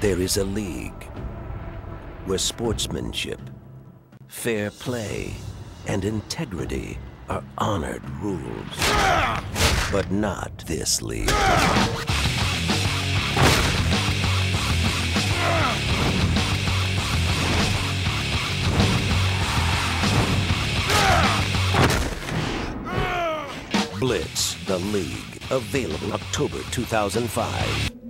There is a league where sportsmanship, fair play, and integrity are honored rules. But not this league. Blitz, the League. Available October 2005.